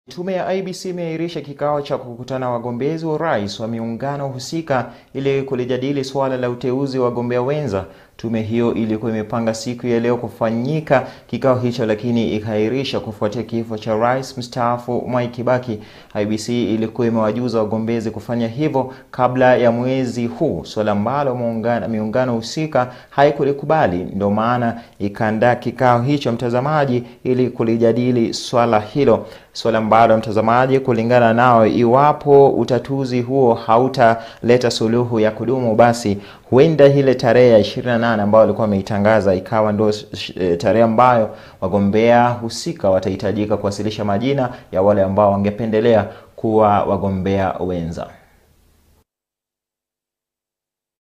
Tume ya IEBC imeahirisha kikao cha kukutana wagombezi wa urais wa miungano husika ili kulijadili swala la uteuzi wa wagombea wenza. Tume hiyo ilikuwa imepanga siku ya leo kufanyika kikao hicho, lakini ikaahirisha kufuatia kifo cha rais mstaafu Mwai Kibaki. IEBC ilikuwa imewajuza wagombezi kufanya hivyo kabla ya mwezi huu, swala ambalo miungano husika haikulikubali. Ndio maana ikaandaa kikao hicho, mtazamaji, ili kulijadili swala hilo. Swala ambalo, mtazamaji, kulingana nao, iwapo utatuzi huo hautaleta suluhu ya kudumu, basi huenda ile tarehe ya 28 ambayo walikuwa wameitangaza ikawa ndio tarehe ambayo wagombea husika watahitajika kuwasilisha majina ya wale ambao wangependelea kuwa wagombea wenza.